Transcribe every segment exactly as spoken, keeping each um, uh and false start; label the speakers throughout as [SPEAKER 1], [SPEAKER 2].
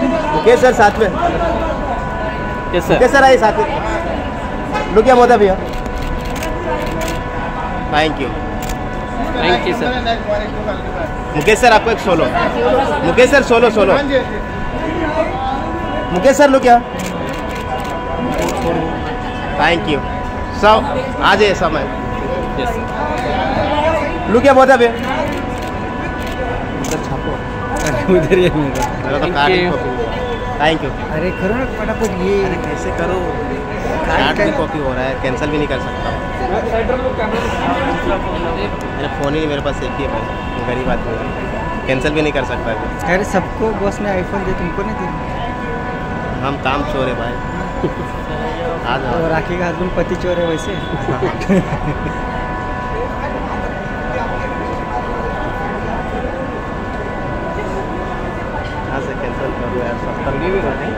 [SPEAKER 1] Mukesh sir साथ में।
[SPEAKER 2] Yes sir.
[SPEAKER 1] Mukesh sir आइए साथ में। लुक क्या बोलता भैया। Thank you
[SPEAKER 2] thank you sir.
[SPEAKER 1] Mukesh sir आपको एक solo. Mukesh sir solo solo. Mukesh sir look क्या। थैंक यू सब आ जाइए समय।
[SPEAKER 2] Yes sir.
[SPEAKER 1] लुक क्या बोलता भैया।
[SPEAKER 2] उधर ही है मेरा।
[SPEAKER 1] मेरा तो
[SPEAKER 2] Thank
[SPEAKER 1] card
[SPEAKER 2] you.
[SPEAKER 1] Copy. Thank you.
[SPEAKER 3] अरे करो ना फटाफट ये।
[SPEAKER 1] अरे कैसे करो। कार्ड भी कॉपी हो रहा है, कैंसिल भी नहीं कर सकता। मेरा फ़ोन ही मेरे पास एक ही है भाई, गरीब आदमी है, कैंसिल भी नहीं कर सकता अभी।
[SPEAKER 3] अरे सबको बॉस ने आईफोन दिया, तुमको नहीं दिया।
[SPEAKER 1] हम काम चोर है भाई। आ
[SPEAKER 3] तो
[SPEAKER 1] जाओ।
[SPEAKER 3] राखी का हस्बैंड पति चोर है वैसे।
[SPEAKER 1] यहाँ से कैंसिल कर दो यार, सत्तर भी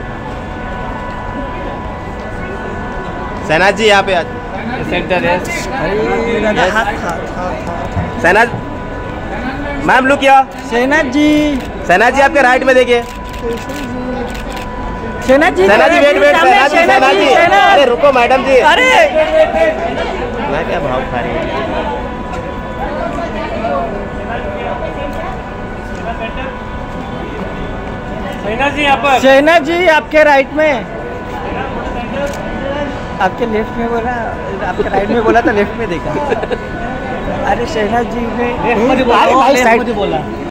[SPEAKER 1] सहनाज जी यहाँ पे आज।
[SPEAKER 3] अरे दादा हाथ हाथ हाथ हाथ।
[SPEAKER 1] सहनाज मैम लुक क्या।
[SPEAKER 3] सेनाथ जी।
[SPEAKER 1] सहनाज जी आपके राइट में देखिए।
[SPEAKER 3] सेनाथ जी।
[SPEAKER 1] Shehnaz ji wait wait. सहनाज जी सहनाज जी अरे रुको मैडम जी।
[SPEAKER 3] अरे
[SPEAKER 1] मैं क्या भाव खा रही हूँ।
[SPEAKER 2] सेनाथ जी यहाँ पर।
[SPEAKER 3] सेनाथ जी आपके राइट में। आपके लेफ्ट में बोला, आपके राइट में बोला तो लेफ्ट में देखा। अरे शहनाज जी ने
[SPEAKER 2] मुझे बोला,
[SPEAKER 3] अरे भाई
[SPEAKER 2] लेफ्ट
[SPEAKER 3] साइड
[SPEAKER 2] मुझे बोला।